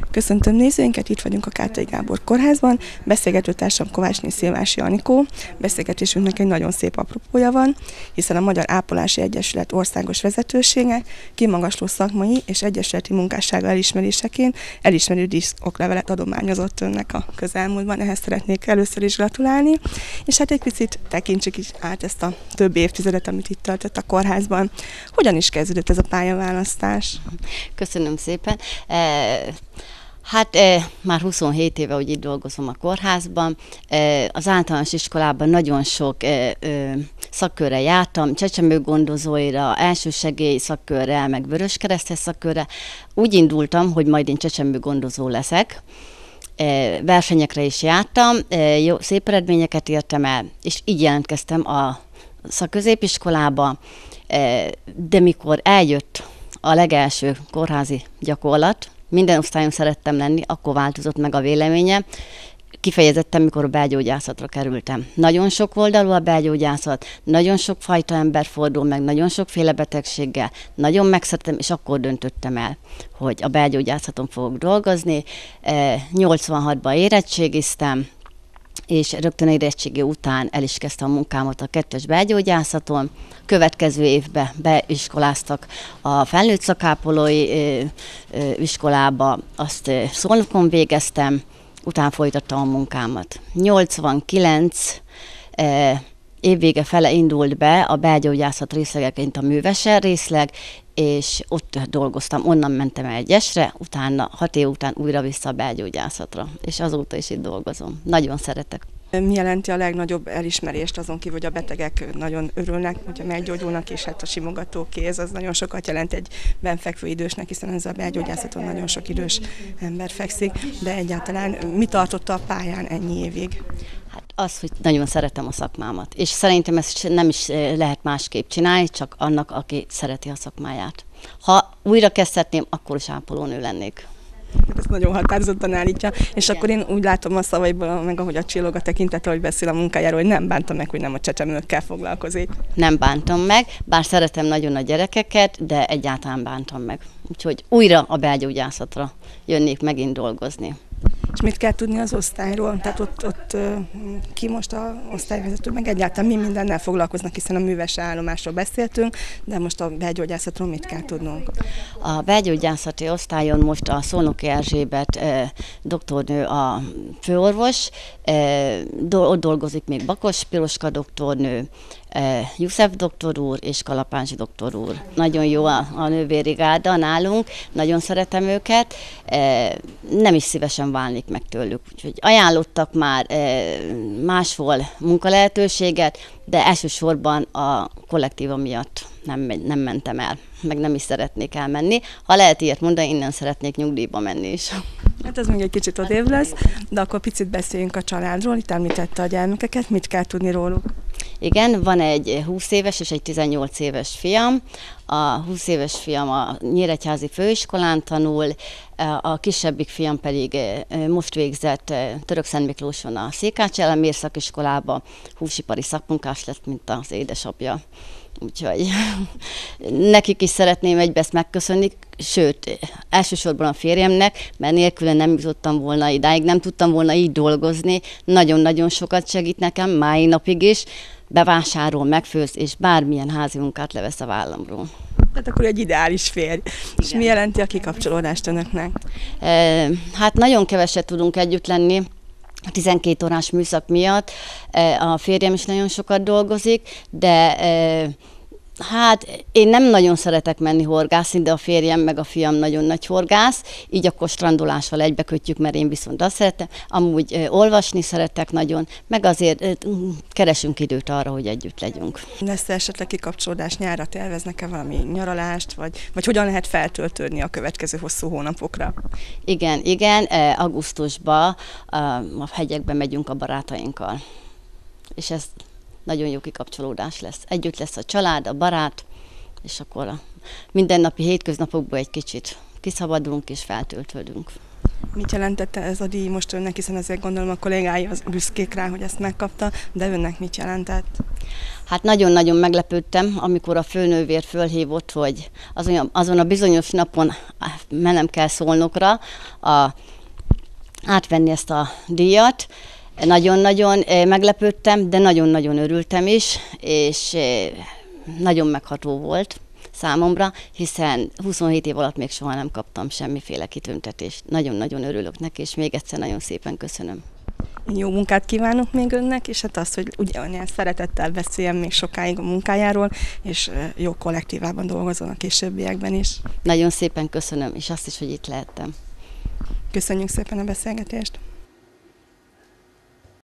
Köszöntöm nézőinket, itt vagyunk a Kártai Gábor Kórházban. Beszélgetőtársam Kovácsné Szilvási Anikó. Beszélgetésünknek egy nagyon szép apropója van, hiszen a Magyar Ápolási Egyesület országos vezetősége kimagasló szakmai és egyesületi munkássága elismeréseként elismerő díszoklevelet adományozott önnek a közelmúltban. Ehhez szeretnék először is gratulálni, és hát egy picit tekintsük is át ezt a több évtizedet, amit itt töltött a kórházban. Hogyan is kezdődött ez a pályaválasztás? Köszönöm szépen. Már 27 éve, hogy itt dolgozom a kórházban. Az általános iskolában nagyon sok szakkörre jártam, csecsemőgondozóira, elsősegély szakkörrel, meg vöröskeresztes szakkörrel. Úgy indultam, hogy majd én csecsemőgondozó leszek. Versenyekre is jártam, szép eredményeket értem el, és így jelentkeztem a szakközépiskolába, de mikor eljött a legelső kórházi gyakorlat, minden osztályon szerettem lenni, akkor változott meg a véleményem. Kifejezetten, mikor a belgyógyászatra kerültem. Nagyon sok oldalú a belgyógyászat, nagyon sok fajta ember fordul meg, nagyon sokféle betegséggel. Nagyon megszerettem, és akkor döntöttem el, hogy a belgyógyászaton fogok dolgozni. 86-ban érettségiztem, és rögtön érettségi után el is kezdtem a munkámat a 2-es belgyógyászaton. Következő évben beiskoláztak a felnőtt szakápolói iskolába, azt Szolnokon végeztem, utána folytattam a munkámat. 89 évvége fele indult be a belgyógyászat részlegeként a műveser részleg, és ott dolgoztam, onnan mentem el Gyesre, utána 6 év után újra vissza a belgyógyászatra, és azóta is itt dolgozom. Nagyon szeretek. Mi jelenti a legnagyobb elismerést azon kívül, hogy a betegek nagyon örülnek, hogyha meggyógyulnak, és hát a simogató kéz az nagyon sokat jelent egy benfekvő idősnek, hiszen ez a belgyógyászaton nagyon sok idős ember fekszik, de egyáltalán mi tartotta a pályán ennyi évig? Hát az, hogy nagyon szeretem a szakmámat, és szerintem ezt nem is lehet másképp csinálni, csak annak, aki szereti a szakmáját. Ha újra kezdhetném, akkor is ápolónő lennék. Ezt nagyon határozottan állítja, és igen. Akkor én úgy látom a szavaiból, meg ahogy a csillog a tekintete, hogy beszél a munkájáról, hogy nem bántam meg, hogy nem a csecsemőkkel foglalkozik. Nem bántam meg, bár szeretem nagyon a gyerekeket, de egyáltalán bántam meg. Úgyhogy újra a belgyógyászatra jönnék megint dolgozni. És mit kell tudni az osztályról? Tehát ott ki most az osztályvezető, meg egyáltalán mi mindennel foglalkoznak, hiszen a műves állomásról beszéltünk, de most a belgyógyászatról mit kell tudnunk? A belgyógyászati osztályon most a Szolnoki Erzsébet doktornő a főorvos, ott dolgozik még Bakos Piroska doktornő, Juszef doktor úr és Kalapáns doktor úr. Nagyon jó a nővérigáda nálunk, nagyon szeretem őket, nem is szívesen válnék meg tőlük. Úgyhogy ajánlottak már máshol munkalehetőséget, de elsősorban a kollektíva miatt nem mentem el, meg nem is szeretnék elmenni. Ha lehet ilyet mondani, innen szeretnék nyugdíjba menni is. Hát ez még egy kicsit odébb lesz, de akkor picit beszéljünk a családról. Itt említette a gyermekeket, mit kell tudni róluk? Igen, van egy 20 éves és egy 18 éves fiam. A 20 éves fiam a Nyíregyházi Főiskolán tanul, a kisebbik fiam pedig most végzett Törökszentmiklóson a Székhács Elemér szakiskolába, húsipari szakmunkás lett, mint az édesapja. Úgyhogy nekik is szeretném egybe ezt megköszönni, sőt, elsősorban a férjemnek, mert nélküle nem jutottam volna idáig, nem tudtam volna így dolgozni. Nagyon-nagyon sokat segít nekem, mai napig is, bevásárol, megfőz, és bármilyen házi munkát levesz a vállamról. Tehát akkor egy ideális férj. És igen. Mi jelenti a kikapcsolódást önöknek? Hát nagyon keveset tudunk együtt lenni. A 12 órás műszak miatt a férjem is nagyon sokat dolgozik, de hát én nem nagyon szeretek menni horgászni, de a férjem meg a fiam nagyon nagy horgász, így akkor strandolással egybekötjük, mert én viszont azt szeretem. Amúgy olvasni szeretek nagyon, meg azért keresünk időt arra, hogy együtt legyünk. Lesz-e esetleg kikapcsolódás nyárra, terveznek-e valami nyaralást, vagy hogyan lehet feltöltődni a következő hosszú hónapokra? Igen, augusztusban a hegyekbe megyünk a barátainkkal, és ez nagyon jó kikapcsolódás lesz. Együtt lesz a család, a barát, és akkor a mindennapi hétköznapokból egy kicsit kiszabadulunk és feltöltődünk. Mit jelentette ez a díj most önnek, hiszen ezért gondolom a kollégái az büszkék rá, hogy ezt megkapta, de önnek mit jelentett? Hát nagyon-nagyon meglepődtem, amikor a főnővér fölhívott, hogy azon a bizonyos napon mennem kell Szolnokra átvenni ezt a díjat. Nagyon-nagyon meglepődtem, de nagyon-nagyon örültem is, és nagyon megható volt számomra, hiszen 27 év alatt még soha nem kaptam semmiféle kitüntetést. Nagyon-nagyon örülök neki, és még egyszer nagyon szépen köszönöm. Jó munkát kívánok még önnek, és hát azt, hogy ugyanilyen szeretettel beszéljen még sokáig a munkájáról, és jó kollektívában dolgozol a későbbiekben is. Nagyon szépen köszönöm, és azt is, hogy itt lehettem. Köszönjük szépen a beszélgetést!